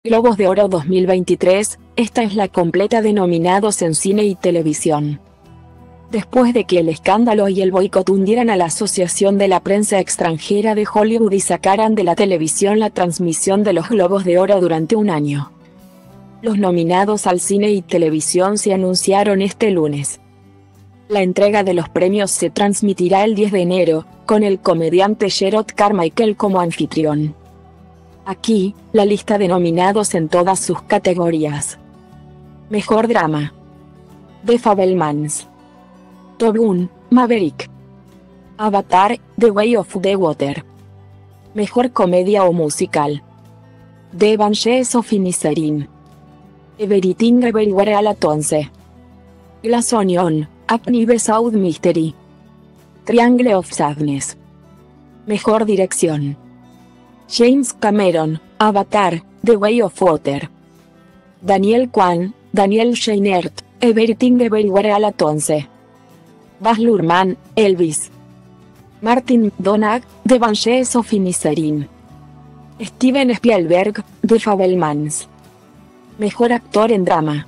Globos de Oro 2023, esta es la completa de nominados en cine y televisión. Después de que el escándalo y el boicot hundieran a la Asociación de la Prensa Extranjera de Hollywood y sacaran de la televisión la transmisión de los Globos de Oro durante un año. Los nominados al cine y televisión se anunciaron este lunes. La entrega de los premios se transmitirá el 10 de enero, con el comediante Jerrod Carmichael como anfitrión. Aquí, la lista de nominados en todas sus categorías. Mejor drama: The Fabelmans, Top Gun: Maverick, Avatar: The Way of the Water. Mejor comedia o musical: The Banshees of Inisherin, Everything Everywhere All at Once, Glass Onion: A Knives Out Mystery, Triangle of Sadness. Mejor dirección: James Cameron: Avatar: The Way of Water, Daniel Kwan: Daniel Scheinert: Everything Everywhere All at Once, Baz Luhrmann: Elvis, Martin McDonagh: The Banshees of Inisherin, Steven Spielberg: The Fabelmans. Mejor actor en drama: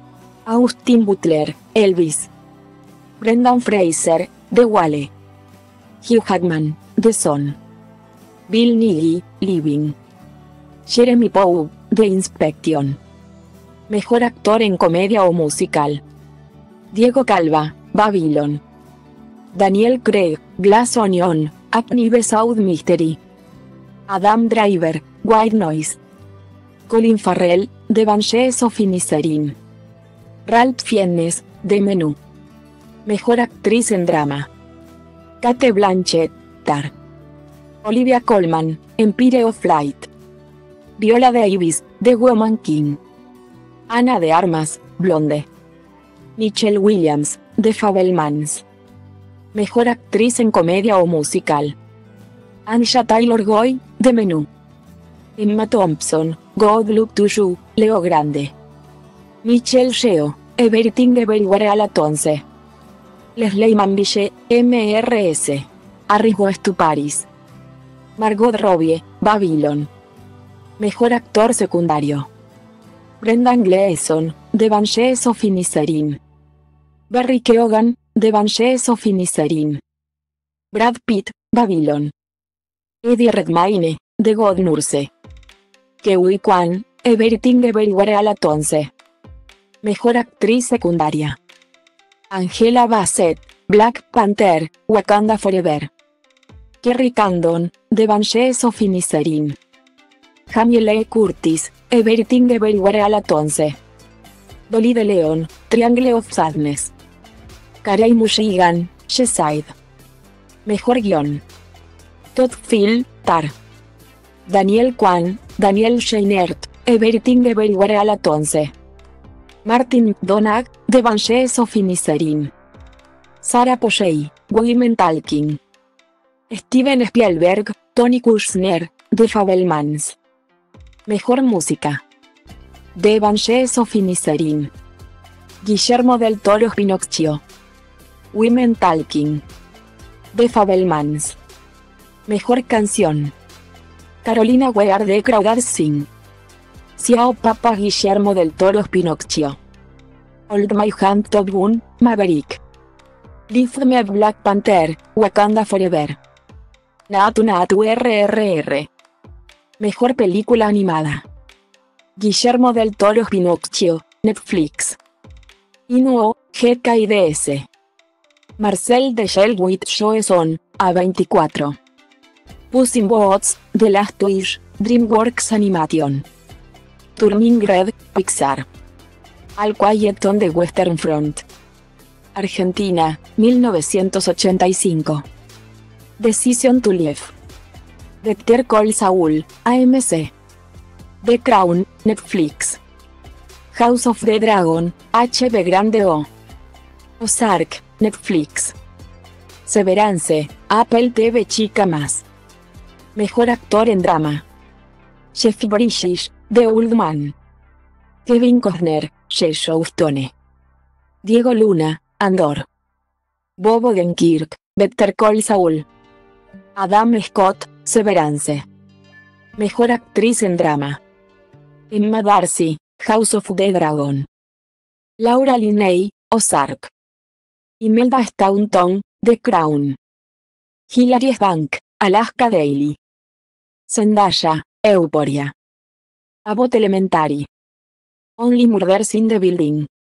Austin Butler: Elvis, Brendan Fraser: The Whale, Hugh Jackman: The Son, Bill Nighy: Living, Jeremy Pope: The Inspection. Mejor actor en comedia o musical: Diego Calva: Babylon, Daniel Craig: Glass Onion: A Knives Out Mystery, Adam Driver: White Noise, Colin Farrell: The Banshees of Inisherin, Ralph Fiennes: The Menu. Mejor actriz en drama: Cate Blanchett: Tar, Olivia Colman: Empire of Light, Viola Davis: The Woman King, Ana de Armas: Blonde, Michelle Williams: The Fabelmans. Mejor actriz en comedia o musical: Anya Taylor-Joy: The Menu, Emma Thompson: Good Luck to You, Leo Grande, Michelle Yeoh: Everything Everywhere All at Once, Leslie Manville: Mrs. Harry Goes to Paris, Margot Robbie: Babylon. Mejor actor secundario: Brendan Gleeson: The Banshees of Inisherin, Barry Keoghan: The Banshees of Inisherin, Brad Pitt: Babylon, Eddie Redmayne: The Good Nurse, Ke-Huy Quan: Everything Everywhere All at Once. Mejor actriz secundaria: Angela Bassett: Black Panther, Wakanda Forever, Kerry Condon: The Banshees of Inisherin, Jamie Lee Curtis: Everything Everywhere All at Once, Dolly de Leon: Triangle of Sadness, Carey Mulligan: Sheside. Mejor guión: Todd Field: Tar, Daniel Kwan: Daniel Scheinert: Everything Everywhere All at Once, Martin McDonagh: The Banshees of Inisherin, Sarah Polley: Women Talking, Steven Spielberg: Tony Kushner: The Fabelmans. Mejor música: The Banshees of Inisherin, Guillermo del Toro: Pinocchio, Women Talking, The Fabelmans. Mejor canción: Carolina Wear: The Crawdads Sing, Ciao Papa: Guillermo del Toro: Pinocchio, Hold My Hand: Top Gun: Maverick, Lift Me Up: Black Panther, Wakanda Forever. Naatu Naatu RRR. Mejor película animada: Guillermo del Toro: Pinocchio, Netflix. Inuo, GKIDS. Marcel the Shell with Shoes on, A24. Puss in Boots: The Last Wish, DreamWorks Animation. Turning Red, Pixar. All Quiet on the Western Front. Argentina, 1985. Decision to Live. Better Call Saul, AMC. The Crown, Netflix. House of the Dragon, HBO. Ozark, Netflix. Severance, Apple TV Chica Más. Mejor actor en drama: Jeff Bridges: The Old Man, Kevin Costner: Yellowstone, Diego Luna: Andor, Bob Odenkirk: Better Call Saul, Adam Scott: Severance. Mejor actriz en drama: Emma Darcy, House of the Dragon. Laura Linney, Ozark. Imelda Staunton, The Crown. Hilary Swank, Alaska Daily. Zendaya, Euphoria. Abbott Elementary. Only Murders in the Building.